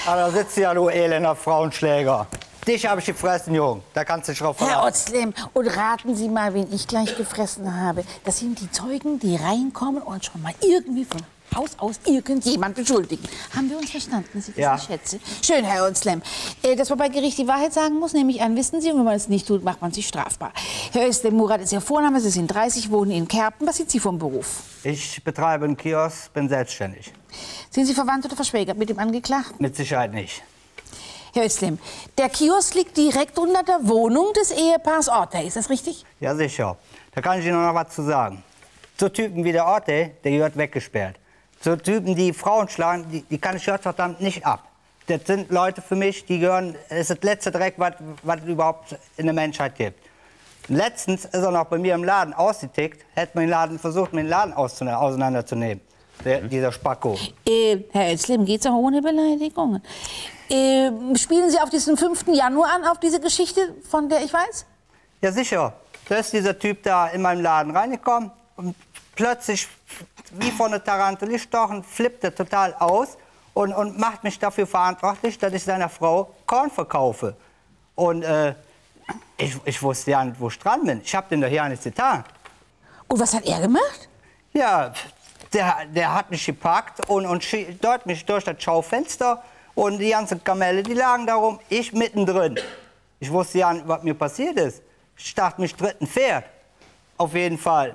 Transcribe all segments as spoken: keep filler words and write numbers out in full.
Ah, da sitzt ja, du elender Frauenschläger. Dich habe ich gefressen, Jung. Da kannst du dich drauf verlassen. Herr Otzlem, und raten Sie mal, wen ich gleich gefressen habe. Das sind die Zeugen, die reinkommen und schon mal irgendwie von Haus aus irgendjemand beschuldigen. Haben wir uns verstanden, Sie Ja. schätze? Schön, Herr Otzlem. Äh, dass man bei Gericht die Wahrheit sagen muss, nehme ich an, wissen Sie. Und wenn man es nicht tut, macht man sich strafbar. Herr Otzlem, Murat ist Ihr Vorname, Sie sind dreißig, wohnen in Kerpen. Was sind Sie vom Beruf? Ich betreibe einen Kiosk, bin selbstständig. Sind Sie verwandt oder verschwägert mit dem Angeklagten? Mit Sicherheit nicht. Herr Özlem, der Kiosk liegt direkt unter der Wohnung des Ehepaars Ortey, ist das richtig? Ja, sicher. Da kann ich Ihnen noch was zu sagen. So Typen wie der Orte, der gehört weggesperrt. So Typen, die Frauen schlagen, die, die kann ich verdammt nicht ab. Das sind Leute für mich, die gehören, das ist das letzte Dreck, was es überhaupt in der Menschheit gibt. Letztens ist er noch bei mir im Laden ausgetickt, hätte man den Laden versucht, mir den Laden auseinanderzunehmen. Der, dieser Spacko. Äh, Herr Özlem, geht's auch ohne Beleidigungen. Äh, spielen Sie auf diesen fünften Januar an, auf diese Geschichte, von der ich weiß? Ja, sicher. Da ist dieser Typ da in meinen Laden reingekommen und plötzlich, wie von einer Tarantel gestochen, flippt er total aus und, und macht mich dafür verantwortlich, dass ich seiner Frau Korn verkaufe. Und äh, ich, ich wusste ja nicht, wo ich dran bin. Ich habe den doch ja nichts getan. Und was hat er gemacht? Ja, der, der hat mich gepackt und, und dort mich durch das Schaufenster. Und die ganzen Kamelle, die lagen darum, ich mittendrin. Ich wusste ja nicht, was mir passiert ist. Ich dachte, mich tritt ein Pferd. Auf jeden Fall.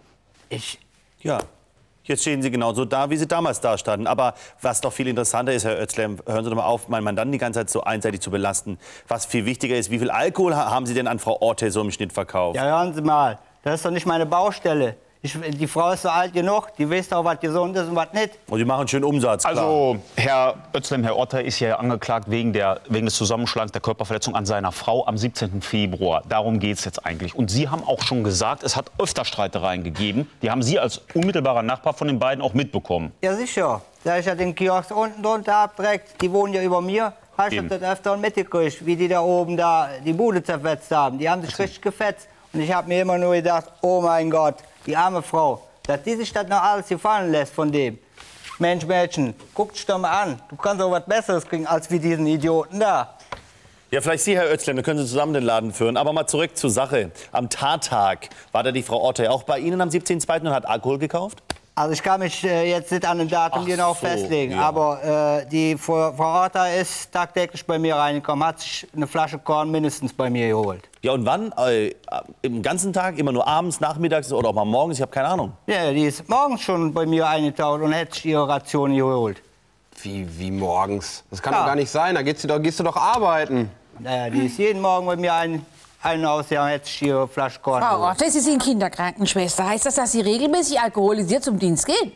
Ich... Ja, jetzt stehen Sie genauso da, wie Sie damals da standen. Aber was doch viel interessanter ist, Herr Özlem, hören Sie doch mal auf, meinen Mandanten die ganze Zeit so einseitig zu belasten. Was viel wichtiger ist, wie viel Alkohol haben Sie denn an Frau Ortey so im Schnitt verkauft? Ja, hören Sie mal, das ist doch nicht meine Baustelle. Ich, die Frau ist so alt genug, die weiß doch, was gesund ist und was nicht. Und die machen schön Umsatz, klar. Also, Herr Özlem, Herr Ortey ist ja angeklagt wegen, der, wegen des Zusammenschlagens der Körperverletzung an seiner Frau am siebzehnten Februar. Darum geht es jetzt eigentlich. Und Sie haben auch schon gesagt, es hat öfter Streitereien gegeben. Die haben Sie als unmittelbarer Nachbar von den beiden auch mitbekommen. Ja, sicher. Da ich ja den Kiosk unten drunter hab, direkt, die wohnen ja über mir. Habe ich das öfter mitgekriegt, wie die da oben da die Bude zerfetzt haben. Die haben sich richtig gefetzt. Und ich habe mir immer nur gedacht, oh mein Gott, die arme Frau, dass die sich das noch alles gefallen lässt von dem. Mensch, Mädchen, guck dich doch mal an. Du kannst auch was Besseres kriegen als wie diesen Idioten da. Ja, vielleicht Sie, Herr Özlem, dann können Sie zusammen den Laden führen. Aber mal zurück zur Sache. Am Tattag war da die Frau Ortey auch bei Ihnen am siebzehnten zweiten und hat Alkohol gekauft? Also ich kann mich äh, jetzt nicht an ein Datum Ach genau so, festlegen, ja. aber äh, die Frau, Frau Ortey ist tagtäglich bei mir reingekommen, hat sich eine Flasche Korn mindestens bei mir geholt. Ja, und wann? Äh, Im ganzen Tag? Immer nur abends, nachmittags oder auch mal morgens? Ich habe keine Ahnung. Ja, die ist morgens schon bei mir eingetaucht und hätte sich ihre Ration geholt. Wie, wie morgens? Das kann Ja. doch gar nicht sein. Da gehst du doch, gehst du doch arbeiten. Naja, die ist jeden Morgen bei mir ein, ein ausgegangen, hätte sich ihre Flasche Korn Frau geholt. Ortey, Sie sind Kinderkrankenschwester. Heißt das, dass Sie regelmäßig alkoholisiert zum Dienst gehen?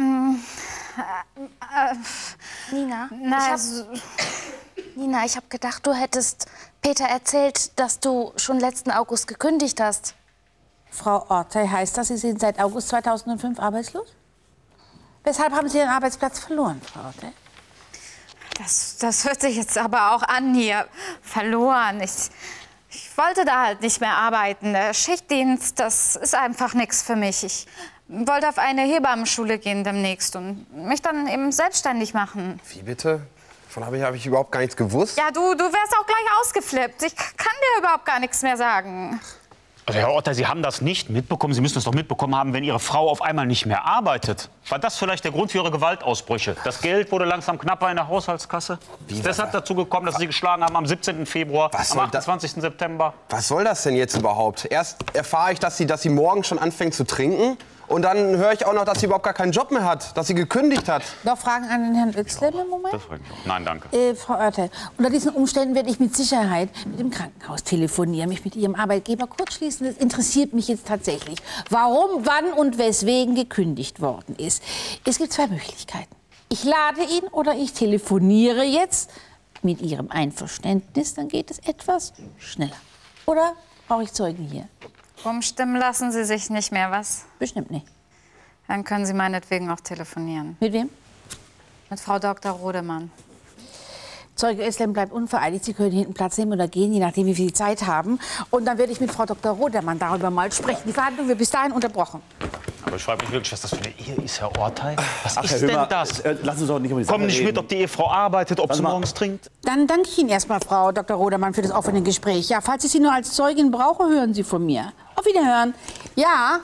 Nina, Na, ich hab, also, Nina, ich habe gedacht, du hättest Peter erzählt, dass du schon letzten August gekündigt hast. Frau Ortey, heißt das, Sie sind seit August zweitausendfünf arbeitslos? Weshalb haben Sie Ihren Arbeitsplatz verloren, Frau Ortey? das, das hört sich jetzt aber auch an hier. Verloren. Ich, ich wollte da halt nicht mehr arbeiten. Der Schichtdienst, das ist einfach nichts für mich. Ich wollte auf eine Hebammenschule gehen demnächst und mich dann eben selbstständig machen. Wie bitte? Davon habe ich, hab ich überhaupt gar nichts gewusst. Ja, du, du wärst auch gleich ausgeflippt. Ich kann dir überhaupt gar nichts mehr sagen. Also, Herr Ortey, Sie haben das nicht mitbekommen. Sie müssen es doch mitbekommen haben, wenn Ihre Frau auf einmal nicht mehr arbeitet. War das vielleicht der Grund für Ihre Gewaltausbrüche? Das Geld wurde langsam knapper in der Haushaltskasse. Wie, Ist deshalb was- dazu gekommen, dass Sie geschlagen haben am siebzehnten Februar, Was am soll da- achtundzwanzigsten September. Was soll das denn jetzt überhaupt? Erst erfahre ich, dass sie, dass sie morgen schon anfängt zu trinken. Und dann höre ich auch noch, dass sie überhaupt gar keinen Job mehr hat. Dass sie gekündigt hat. Noch Fragen an den Herrn Özlem im Moment? Das frage ich auch. Nein, danke. Äh, Frau Ortey, unter diesen Umständen werde ich mit Sicherheit mit dem Krankenhaus telefonieren, mich mit Ihrem Arbeitgeber kurzschließen. Das interessiert mich jetzt tatsächlich, warum, wann und weswegen gekündigt worden ist. Es gibt zwei Möglichkeiten. Ich lade ihn oder ich telefoniere jetzt mit Ihrem Einverständnis, dann geht es etwas schneller. Oder brauche ich Zeugen hier? Umstimmen lassen Sie sich nicht mehr, was? Bestimmt nicht. Dann können Sie meinetwegen auch telefonieren. Mit wem? Mit Frau Doktor Rodemann. Zeuge Özlem bleibt unvereidigt. Sie können hinten Platz nehmen oder gehen, je nachdem, wie viel Zeit haben. Und dann werde ich mit Frau Doktor Rodermann darüber mal sprechen. Die Verhandlung wird bis dahin unterbrochen. Ich frage mich wirklich, was das für eine Ehe ist, Herr Ortei. Was Ach, ist Herr denn Hömer, das? äh, lassen Sie doch nicht um die Sache Kommen nicht reden. mit, ob die Ehefrau arbeitet, ob Lass sie mal. morgens trinkt. Dann danke ich Ihnen erstmal, Frau Doktor Rodermann, für das offene Gespräch. Ja, falls ich Sie nur als Zeugin brauche, hören Sie von mir. Auf Wiederhören. Ja.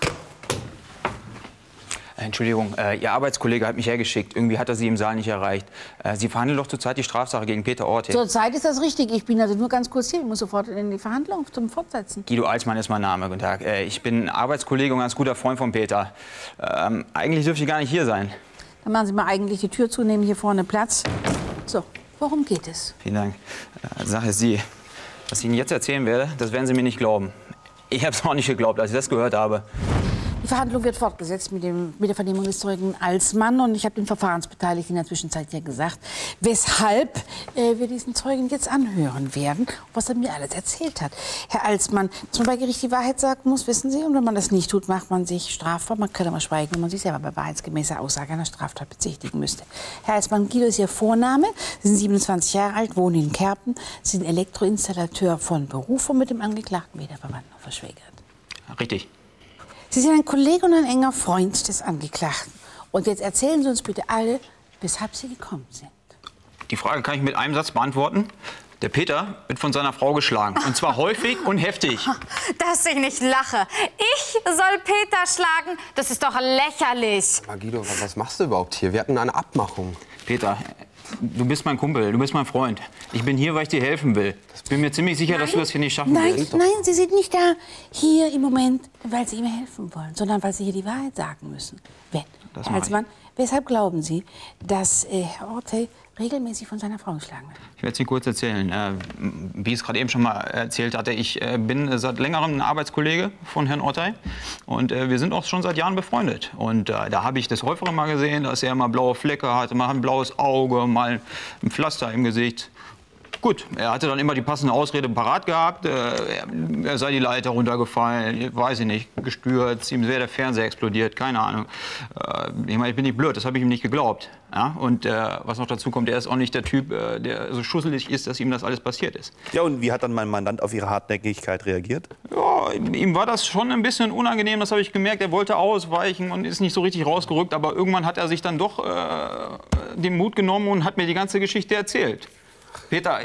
Entschuldigung, äh, Ihr Arbeitskollege hat mich hergeschickt. Irgendwie hat er Sie im Saal nicht erreicht. Äh, Sie verhandeln doch zurzeit die Strafsache gegen Peter Orteg. Zurzeit ist das richtig. Ich bin also nur ganz kurz hier. Ich muss sofort in die Verhandlung zum Fortsetzen. Guido Alsmann ist mein Name. Guten Tag. Äh, ich bin Arbeitskollege und ganz guter Freund von Peter. Ähm, eigentlich dürfte ich gar nicht hier sein. Dann machen Sie mal eigentlich die Tür zu, nehmen hier vorne Platz. So, worum geht es? Vielen Dank. Äh, Sache ist die, was ich Ihnen jetzt erzählen werde, das werden Sie mir nicht glauben. Ich habe es auch nicht geglaubt, als ich das gehört habe. Die Verhandlung wird fortgesetzt mit, dem, mit der Vernehmung des Zeugen Alsmann. Und ich habe den Verfahrensbeteiligten in der Zwischenzeit ja gesagt, weshalb äh, wir diesen Zeugen jetzt anhören werden, was er mir alles erzählt hat. Herr Alsmann, dass man bei Gericht die Wahrheit sagen muss, wissen Sie. Und wenn man das nicht tut, macht man sich strafbar. Man kann aber schweigen, wenn man sich selber bei wahrheitsgemäßer Aussage einer Straftat bezichtigen müsste. Herr Alsmann, Guido ist Ihr Vorname. Sie sind siebenundzwanzig Jahre alt, wohnen in Kerpen, sind Elektroinstallateur von Beruf und mit dem Angeklagten weder verwandt noch verschwägert. Richtig. Sie sind ein Kollege und ein enger Freund des Angeklagten. Und jetzt erzählen Sie uns bitte alle, weshalb Sie gekommen sind. Die Frage kann ich mit einem Satz beantworten. Der Peter wird von seiner Frau geschlagen. Und zwar häufig und heftig. Dass ich nicht lache. Ich soll Peter schlagen? Das ist doch lächerlich. Aber Guido, was machst du überhaupt hier? Wir hatten eine Abmachung. Peter, du bist mein Kumpel, du bist mein Freund. Ich bin hier, weil ich dir helfen will. Ich bin mir ziemlich sicher, dass du das hier nicht schaffen Nein, wirst. nein, Sie sind nicht da hier im Moment, weil Sie ihm helfen wollen, sondern weil Sie hier die Wahrheit sagen müssen. Wenn, Das Herr mach ich. Alsmann, weshalb glauben Sie, dass äh, Herr Orteg regelmäßig von seiner Frau geschlagen wird? Ich werde es Ihnen kurz erzählen. Äh, wie ich es gerade eben schon mal erzählt hatte, ich äh, bin seit längerem ein Arbeitskollege von Herrn Orteg. Und äh, wir sind auch schon seit Jahren befreundet. Und äh, da habe ich das häufiger mal gesehen, dass er mal blaue Flecke hatte, mal ein blaues Auge, mal ein Pflaster im Gesicht. Gut, er hatte dann immer die passende Ausrede parat gehabt. Äh, er, er sei die Leiter runtergefallen, weiß ich nicht, gestürzt, ihm wäre der Fernseher explodiert, keine Ahnung. Äh, ich meine, ich bin nicht blöd, das habe ich ihm nicht geglaubt. Ja? Und äh, was noch dazu kommt, er ist auch nicht der Typ, äh, der so schusselig ist, dass ihm das alles passiert ist. Ja, und wie hat dann mein Mandant auf Ihre Hartnäckigkeit reagiert? Ja, ihm war das schon ein bisschen unangenehm, das habe ich gemerkt. Er wollte ausweichen und ist nicht so richtig rausgerückt. Aber irgendwann hat er sich dann doch äh, den Mut genommen und hat mir die ganze Geschichte erzählt. Peter,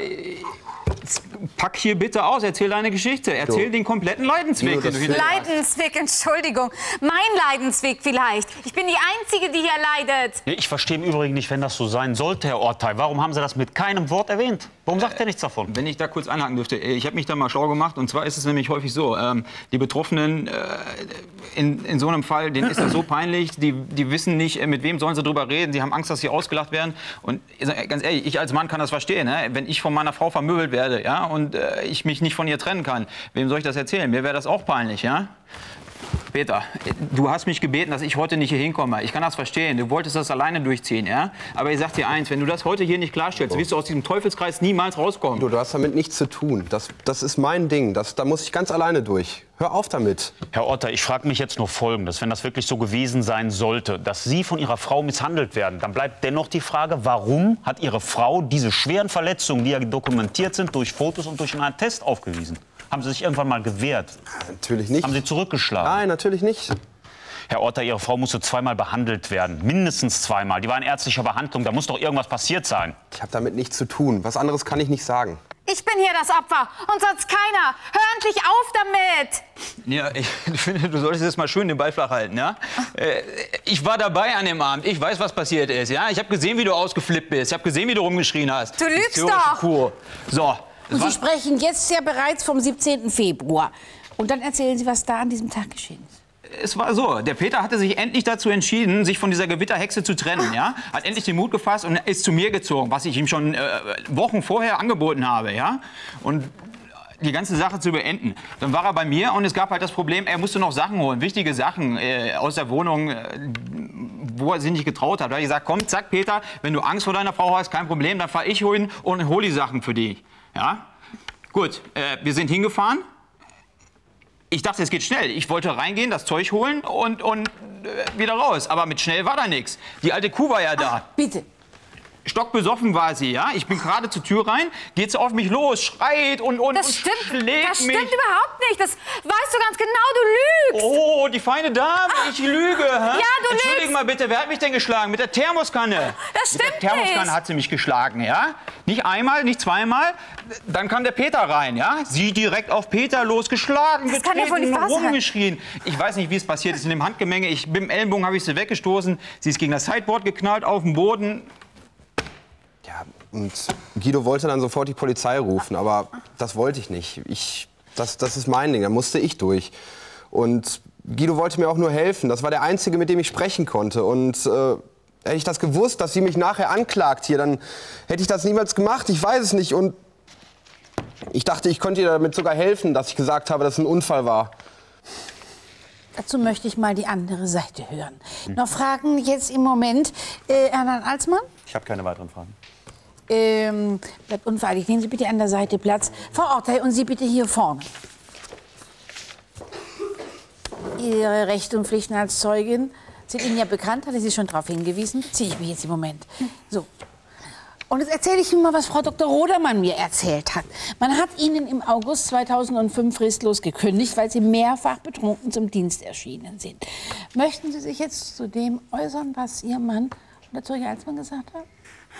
pack hier bitte aus, erzähl deine Geschichte. Erzähl den kompletten Leidensweg, Guido, den du hinter hast. Leidensweg, Entschuldigung. Mein Leidensweg vielleicht. Ich bin die Einzige, die hier leidet. Ich verstehe im Übrigen nicht, wenn das so sein sollte, Herr Ortei. Warum haben Sie das mit keinem Wort erwähnt? Warum sagt er nichts davon? Wenn ich da kurz einhaken dürfte, ich habe mich da mal schlau gemacht. Und zwar ist es nämlich häufig so, ähm, die Betroffenen äh, in, in so einem Fall, denen ist das so peinlich, die, die wissen nicht, mit wem sollen sie drüber reden. Sie haben Angst, dass sie ausgelacht werden. Und ganz ehrlich, ich als Mann kann das verstehen. Ne? Wenn ich von meiner Frau vermöbelt werde, ja, und äh, ich mich nicht von ihr trennen kann, wem soll ich das erzählen? Mir wäre das auch peinlich, ja? Peter, du hast mich gebeten, dass ich heute nicht hier hinkomme. Ich kann das verstehen. Du wolltest das alleine durchziehen, ja? Aber ich sag dir eins, wenn du das heute hier nicht klarstellst, wirst du aus diesem Teufelskreis niemals rauskommen. Guido, du hast damit nichts zu tun. Das, das ist mein Ding. Das, da muss ich ganz alleine durch. Hör auf damit. Herr Ortei, ich frage mich jetzt nur Folgendes. Wenn das wirklich so gewesen sein sollte, dass Sie von Ihrer Frau misshandelt werden, dann bleibt dennoch die Frage, warum hat Ihre Frau diese schweren Verletzungen, die ja dokumentiert sind, durch Fotos und durch einen Attest aufgewiesen? Haben Sie sich irgendwann mal gewehrt? Natürlich nicht. Haben Sie zurückgeschlagen? Nein, natürlich nicht. Herr Ortei, Ihre Frau musste zweimal behandelt werden. Mindestens zweimal. Die war in ärztlicher Behandlung. Da muss doch irgendwas passiert sein. Ich habe damit nichts zu tun. Was anderes kann ich nicht sagen. Ich bin hier das Opfer und sonst keiner. Hör endlich auf damit. Ja, ich finde, du solltest jetzt mal schön den Ball flach halten, ja? Äh, ich war dabei an dem Abend. Ich weiß, was passiert ist, ja? Ich habe gesehen, wie du ausgeflippt bist. Ich habe gesehen, wie du rumgeschrien hast. Du lügst Historische doch. Kur. So. Und Sie sprechen jetzt ja bereits vom siebzehnten Februar. Und dann erzählen Sie, was da an diesem Tag geschehen ist. Es war so, der Peter hatte sich endlich dazu entschieden, sich von dieser Gewitterhexe zu trennen, ja? Hat endlich den Mut gefasst und ist zu mir gezogen, was ich ihm schon äh, Wochen vorher angeboten habe, ja? Und die ganze Sache zu beenden. Dann war er bei mir und es gab halt das Problem, er musste noch Sachen holen, wichtige Sachen äh, aus der Wohnung, äh, wo er sich nicht getraut hat. Da habe ich gesagt, komm, zack, Peter, wenn du Angst vor deiner Frau hast, kein Problem, dann fahr ich hin und hol die Sachen für dich, ja? Gut, äh, wir sind hingefahren. Ich dachte, es geht schnell. Ich wollte reingehen, das Zeug holen und, und äh, wieder raus. Aber mit schnell war da nichts. Die alte Kuh war ja da. Ach, bitte. Stockbesoffen war sie, ja? Ich bin gerade zur Tür rein, geht sie auf mich los, schreit und, und, Das und stimmt, schlägt das stimmt mich. überhaupt nicht. Das weißt du ganz genau, du lügst. Oh, die feine Dame, ich lüge. Hä? Ja, du Entschuldigen lügst. mal bitte, wer hat mich denn geschlagen? Mit der Thermoskanne. Das stimmt Mit der Thermoskanne nicht. hat sie mich geschlagen, ja? Nicht einmal, nicht zweimal. Dann kam der Peter rein, ja? Sie direkt auf Peter losgeschlagen, Das kann ja wohl getreten, nicht wahr sein. rumgeschrien. Ich weiß nicht, wie es passiert ist in dem Handgemenge. Ich, mit dem Ellenbogen habe ich sie weggestoßen. Sie ist gegen das Sideboard geknallt, auf den Boden. Ja, und Guido wollte dann sofort die Polizei rufen, aber das wollte ich nicht. Ich, das, das ist mein Ding, da musste ich durch. Und Guido wollte mir auch nur helfen. Das war der Einzige, mit dem ich sprechen konnte. Und äh, hätte ich das gewusst, dass sie mich nachher anklagt hier, dann hätte ich das niemals gemacht. Ich weiß es nicht. Und ich dachte, ich könnte ihr damit sogar helfen, dass ich gesagt habe, dass es ein Unfall war. Dazu möchte ich mal die andere Seite hören. Hm. Noch Fragen jetzt im Moment. Äh, Herrn Alsmann? Ich habe keine weiteren Fragen. Ähm, bleibt unvereidigt. Nehmen Sie bitte an der Seite Platz. Frau Ortey, und Sie bitte hier vorne. Ihre Rechte und Pflichten als Zeugin sind Ihnen ja bekannt, hatte Sie schon darauf hingewiesen. Ziehe ich mich jetzt im Moment. So. Und jetzt erzähle ich Ihnen mal, was Frau Doktor Rodermann mir erzählt hat. Man hat Ihnen im August zweitausendfünf fristlos gekündigt, weil Sie mehrfach betrunken zum Dienst erschienen sind. Möchten Sie sich jetzt zu dem äußern, was Ihr Mann und der Zeuge Alsmann gesagt hat?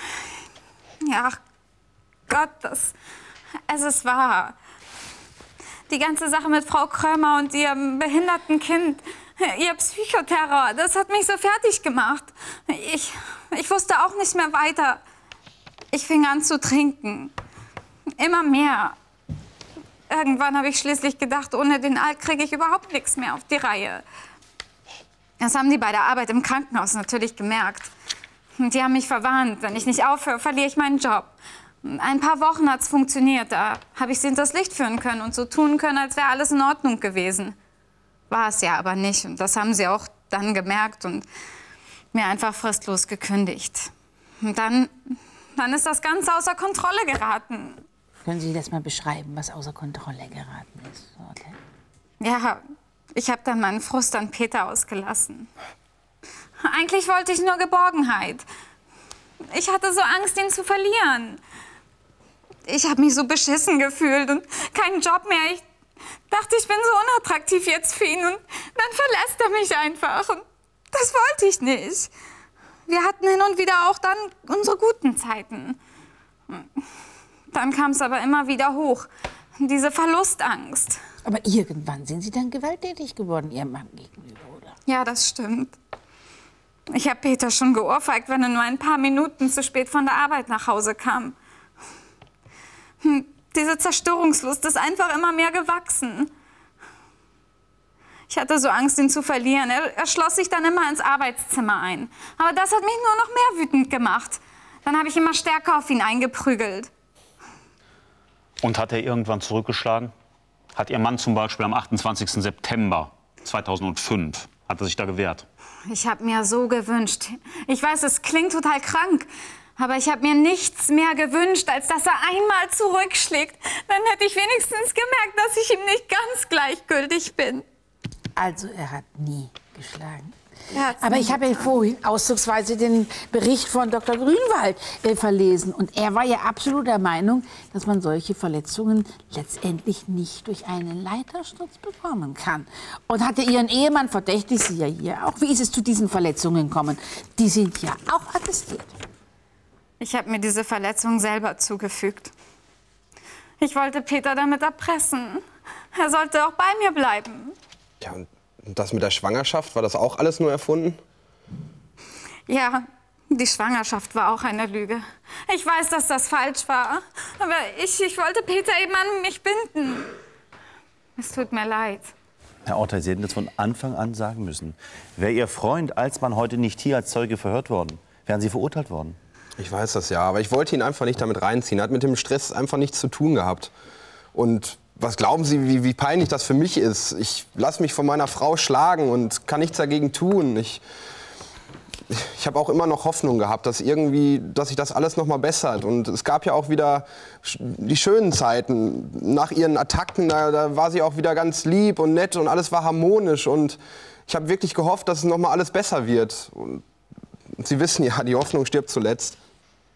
Ja, ach Gott, das, es ist wahr. Die ganze Sache mit Frau Krömer und ihrem behinderten Kind, ihr Psychoterror, das hat mich so fertig gemacht. Ich, ich wusste auch nicht mehr weiter. Ich fing an zu trinken. Immer mehr. Irgendwann habe ich schließlich gedacht, ohne den Alk kriege ich überhaupt nichts mehr auf die Reihe. Das haben die bei der Arbeit im Krankenhaus natürlich gemerkt. Und die haben mich verwarnt, wenn ich nicht aufhöre, verliere ich meinen Job. Ein paar Wochen hat es funktioniert. Da habe ich sie hinters Licht führen können und so tun können, als wäre alles in Ordnung gewesen. War es ja aber nicht. Und das haben sie auch dann gemerkt und mir einfach fristlos gekündigt. Und dann, dann ist das Ganze außer Kontrolle geraten. Können Sie das mal beschreiben, was außer Kontrolle geraten ist? Okay. Ja, ich habe dann meinen Frust an Peter ausgelassen. Eigentlich wollte ich nur Geborgenheit. Ich hatte so Angst, ihn zu verlieren. Ich habe mich so beschissen gefühlt und keinen Job mehr. Ich dachte, ich bin so unattraktiv jetzt für ihn und dann verlässt er mich einfach. Und das wollte ich nicht. Wir hatten hin und wieder auch dann unsere guten Zeiten. Dann kam es aber immer wieder hoch, diese Verlustangst. Aber irgendwann sind Sie dann gewalttätig geworden, Ihrem Mann gegenüber, oder? Ja, das stimmt. Ich habe Peter schon geohrfeigt, wenn er nur ein paar Minuten zu spät von der Arbeit nach Hause kam. Hm, diese Zerstörungslust ist einfach immer mehr gewachsen. Ich hatte so Angst, ihn zu verlieren. Er, er schloss sich dann immer ins Arbeitszimmer ein. Aber das hat mich nur noch mehr wütend gemacht. Dann habe ich immer stärker auf ihn eingeprügelt. Und hat er irgendwann zurückgeschlagen? Hat Ihr Mann zum Beispiel am achtundzwanzigsten September zweitausendfünf, hat er sich da gewehrt? Ich habe mir so gewünscht. Ich weiß, es klingt total krank. Aber ich habe mir nichts mehr gewünscht, als dass er einmal zurückschlägt. Dann hätte ich wenigstens gemerkt, dass ich ihm nicht ganz gleichgültig bin. Also, er hat nie geschlagen. Hat's Aber nie ich habe ja vorhin auszugsweise den Bericht von Doktor Grünwald äh, verlesen. Und er war ja absolut der Meinung, dass man solche Verletzungen letztendlich nicht durch einen Leitersturz bekommen kann. Und hatte Ihren Ehemann, verdächtigt Sie ja hier auch. Wie ist es zu diesen Verletzungen gekommen? Die sind ja auch attestiert. Ich habe mir diese Verletzung selber zugefügt. Ich wollte Peter damit erpressen. Er sollte auch bei mir bleiben. Ja, und das mit der Schwangerschaft, war das auch alles nur erfunden? Ja, die Schwangerschaft war auch eine Lüge. Ich weiß, dass das falsch war. Aber ich, ich wollte Peter eben an mich binden. Es tut mir leid. Herr Ortey, Sie hätten das von Anfang an sagen müssen. Wäre Ihr Freund Alsmann heute nicht hier als Zeuge verhört worden, wären Sie verurteilt worden. Ich weiß das ja, aber ich wollte ihn einfach nicht damit reinziehen. Er hat mit dem Stress einfach nichts zu tun gehabt. Und was glauben Sie, wie, wie peinlich das für mich ist? Ich lasse mich von meiner Frau schlagen und kann nichts dagegen tun. Ich, ich habe auch immer noch Hoffnung gehabt, dass irgendwie, dass sich das alles noch mal bessert. Und es gab ja auch wieder die schönen Zeiten. Nach ihren Attacken, da, da war sie auch wieder ganz lieb und nett und alles war harmonisch. Und ich habe wirklich gehofft, dass es noch mal alles besser wird. Und Sie wissen ja, die Hoffnung stirbt zuletzt.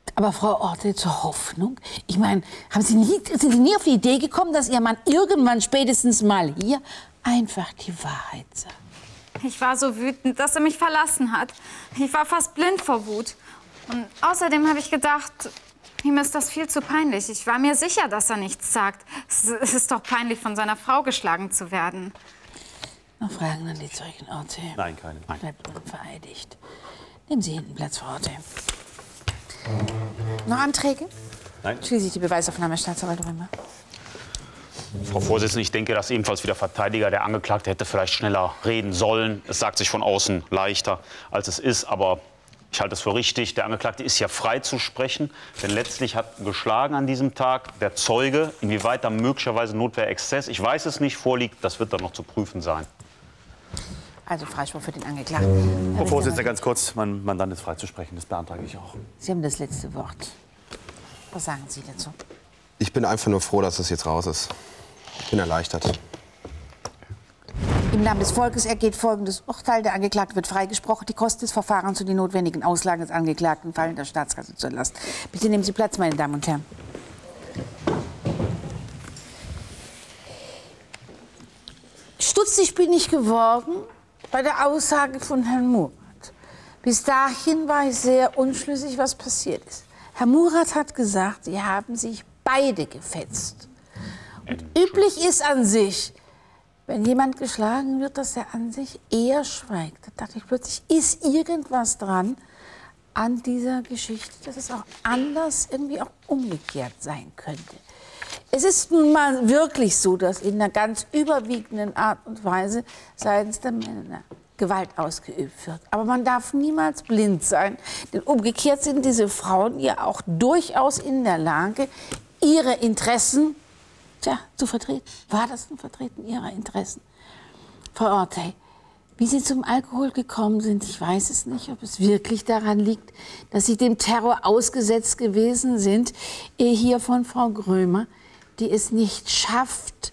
Aber Frau Orte, zur Hoffnung? Ich meine, haben Sie nie, sind Sie nie auf die Idee gekommen, dass Ihr Mann irgendwann spätestens mal hier einfach die Wahrheit sagt? Ich war so wütend, dass er mich verlassen hat. Ich war fast blind vor Wut. Und außerdem habe ich gedacht, ihm ist das viel zu peinlich. Ich war mir sicher, dass er nichts sagt. Es ist doch peinlich, von seiner Frau geschlagen zu werden. Noch Fragen an die Zeugin Orte? Nein, keine. Nein. Bleibt unvereidigt. Nehmen Sie hinten Platz, Frau Orte. Noch Anträge? Nein. Schließe ich die Beweisaufnahme, Staatsanwalt Römer. Frau Vorsitzende, ich denke, dass ebenfalls wie der Verteidiger, der Angeklagte hätte vielleicht schneller reden sollen. Es sagt sich von außen leichter, als es ist. Aber ich halte es für richtig. Der Angeklagte ist ja frei zu sprechen. Denn letztlich hat geschlagen an diesem Tag der Zeuge. Inwieweit da möglicherweise Notwehrexzess, ich weiß es nicht, vorliegt, das wird dann noch zu prüfen sein. Also Freispruch für den Angeklagten. Frau Vorsitzende, ganz kurz, mein Mandant ist frei zu sprechen. Das beantrage ich auch. Sie haben das letzte Wort. Was sagen Sie dazu? Ich bin einfach nur froh, dass es jetzt raus ist. Ich bin erleichtert. Im Namen des Volkes ergeht folgendes Urteil. Der Angeklagte wird freigesprochen. Die Kosten des Verfahrens und die notwendigen Auslagen des Angeklagten fallen der Staatskasse zur Last. Bitte nehmen Sie Platz, meine Damen und Herren. Stutzig bin ich geworden bei der Aussage von Herrn Murat. Bis dahin war ich sehr unschlüssig, was passiert ist. Herr Murat hat gesagt, Sie haben sich beide gefetzt. Und üblich ist an sich, wenn jemand geschlagen wird, dass er an sich eher schweigt. Da dachte ich plötzlich, ist irgendwas dran an dieser Geschichte, dass es auch anders, irgendwie auch umgekehrt sein könnte. Es ist nun mal wirklich so, dass in einer ganz überwiegenden Art und Weise seitens der Männer Gewalt ausgeübt wird. Aber man darf niemals blind sein, denn umgekehrt sind diese Frauen ja auch durchaus in der Lage, ihre Interessen tja, zu vertreten. War das ein Vertreten ihrer Interessen? Frau Orte, wie Sie zum Alkohol gekommen sind, ich weiß es nicht, ob es wirklich daran liegt, dass Sie dem Terror ausgesetzt gewesen sind, hier von Frau Grömer, die es nicht schafft,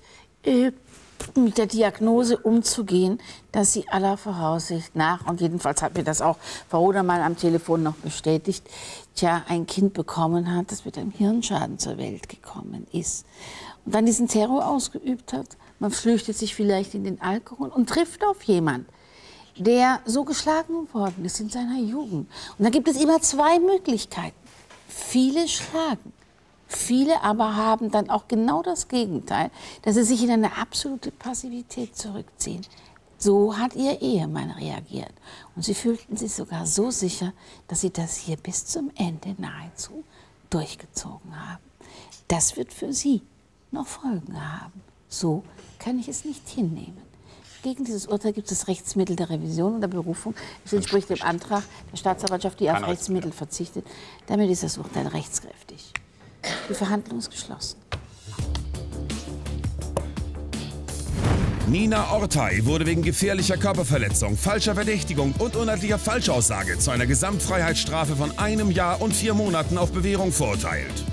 mit der Diagnose umzugehen, dass sie aller Voraussicht nach, und jedenfalls hat mir das auch Frau Rodermann am Telefon noch bestätigt, tja, ein Kind bekommen hat, das mit einem Hirnschaden zur Welt gekommen ist. Und dann diesen Terror ausgeübt hat. Man flüchtet sich vielleicht in den Alkohol und trifft auf jemanden, der so geschlagen worden ist in seiner Jugend. Und da gibt es immer zwei Möglichkeiten. Viele schlagen. Viele aber haben dann auch genau das Gegenteil, dass sie sich in eine absolute Passivität zurückziehen. So hat ihr Ehemann reagiert. Und sie fühlten sich sogar so sicher, dass sie das hier bis zum Ende nahezu durchgezogen haben. Das wird für sie noch Folgen haben. So kann ich es nicht hinnehmen. Gegen dieses Urteil gibt es das Rechtsmittel der Revision und der Berufung. Es entspricht dem Antrag der Staatsanwaltschaft, die auf Rechtsmittel verzichtet. Damit ist das Urteil rechtskräftig. Die Verhandlung ist geschlossen. Nina Ortey wurde wegen gefährlicher Körperverletzung, falscher Verdächtigung und uneidlicher Falschaussage zu einer Gesamtfreiheitsstrafe von einem Jahr und vier Monaten auf Bewährung verurteilt.